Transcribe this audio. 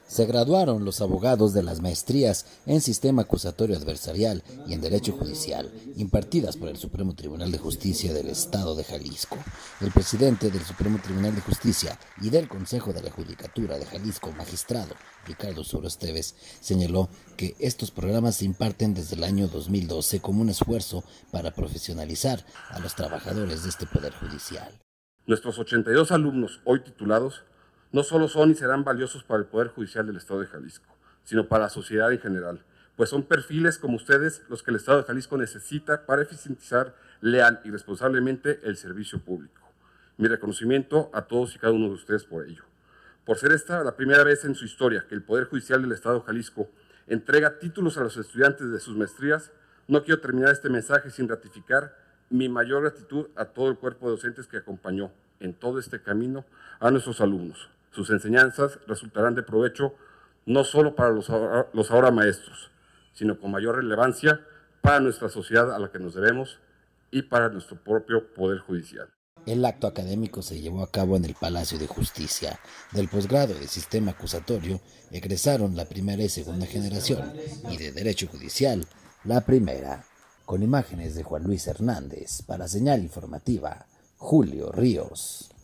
Se graduaron los abogados de las maestrías en Sistema Acusatorio Adversarial y en Derecho Judicial, impartidas por el Supremo Tribunal de Justicia del Estado de Jalisco. El presidente del Supremo Tribunal de Justicia y del Consejo de la Judicatura de Jalisco, magistrado Ricardo Suro Esteves, señaló que estos programas se imparten desde el año 2012 como un esfuerzo para profesionalizar a los trabajadores de este Poder Judicial. Nuestros 82 alumnos, hoy titulados, no solo son y serán valiosos para el Poder Judicial del Estado de Jalisco, sino para la sociedad en general, pues son perfiles como ustedes los que el Estado de Jalisco necesita para eficientizar leal y responsablemente el servicio público. Mi reconocimiento a todos y cada uno de ustedes por ello. Por ser esta la primera vez en su historia que el Poder Judicial del Estado de Jalisco entrega títulos a los estudiantes de sus maestrías, no quiero terminar este mensaje sin ratificar mi mayor gratitud a todo el cuerpo de docentes que acompañó en todo este camino a nuestros alumnos. Sus enseñanzas resultarán de provecho no solo para los ahora maestros, sino con mayor relevancia para nuestra sociedad a la que nos debemos y para nuestro propio Poder Judicial. El acto académico se llevó a cabo en el Palacio de Justicia. Del posgrado de Sistema Acusatorio egresaron la primera y segunda generación y de Derecho Judicial la primera. Con imágenes de Juan Luis Hernández, para Señal Informativa, Julio Ríos.